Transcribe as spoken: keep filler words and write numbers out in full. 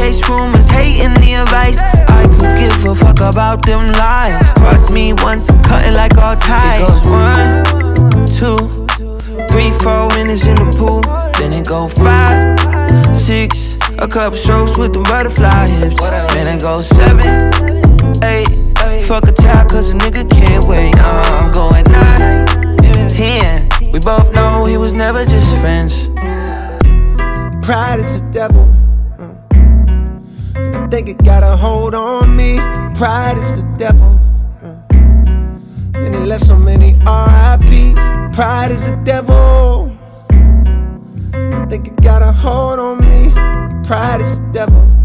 chase rumors, hating the advice. I could give a fuck about them lies. Cross me once, I'm cutting like all ties. It goes one, two, three, four minutes in the pool. Then it go five, six, a couple strokes with the butterfly hips. Then it goes seven, eight, fuck a tie cause a nigga can't wait. uh, I'm going nine, ten. We both know he was never just friends. Pride is the devil. I think it got a hold on me. Pride is the devil. And it left so many R I P. Pride is the devil. I think it got a hold on me. Pride is the devil.